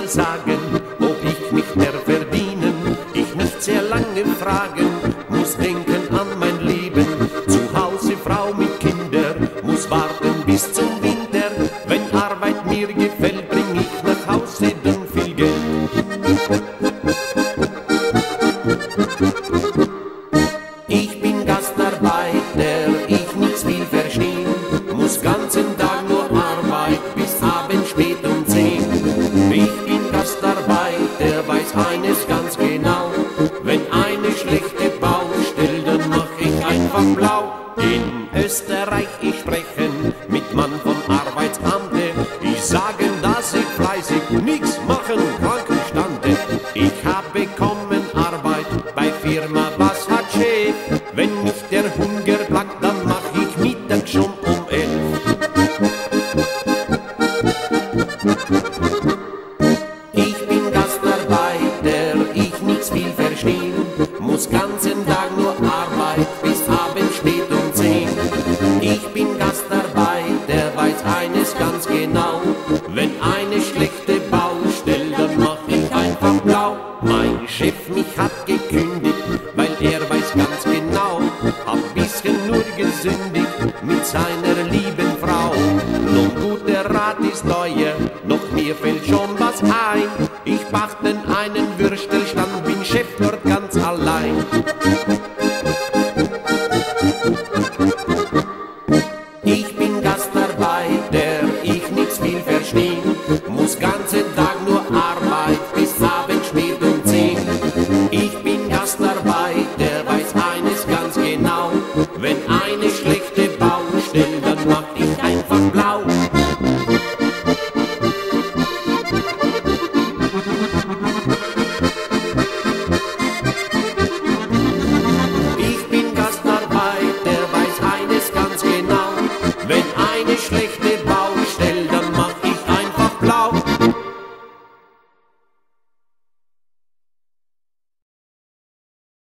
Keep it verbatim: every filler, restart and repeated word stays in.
nur sagen, ob ich mich mehr verdienen. Ich nicht sehr lange fragen, muss denken an mein Leben. Zu Hause Frau mit Kinder, muss warten bis zum Winter. Wenn Arbeit mir gefällt, bring ich nach Hause dann viel Geld. Ich bin Gastarbeiter, ich nichts viel verstehen, muss ganzen Tag nur Arbeit bis abends spät um zehn. Ich bin Gastarbeiter, weiß eines ganz genau, wenn eine schlechte Baustelle, dann mach ich einfach blau. In Österreich ich sprechen mit Mann vom Arbeitsamte, ich sagen, dass ich fleißig nix machen, Krankenstande. Ich hab bekommen Arbeit bei Firma, was hat Chef? Wenn mich der Hunger plagt, dann mach ich Mittag schon um elf. Ich bin Gastarbeiter, ich nichts viel verstehen, muss ganzen Tag nur Arbeit bis abends spät um zehn. Ich bin Gastarbeiter, weiß eines ganz genau, wenn eine schlechte Baustelle, dann mach ich einfach blau. Mein Chef mich hat gekündigt, weil er weiß ganz genau, hab bisschen nur gesündigt mit seiner lieben Frau. Nun gut, der Rat ist teuer, doch mir fällt schon was ein. Ich pachten einen Würstelstand, bin Chef dort ganz allein. Ich bin Gastarbeiter, ich nichts viel verstehen, muss ganzen Tag nur Arbeit bis abends spät um zehn. Ich bin Gastarbeiter, weiß eines ganz genau, wenn eine schlechte Baustelle, dann mach ich einfach blau.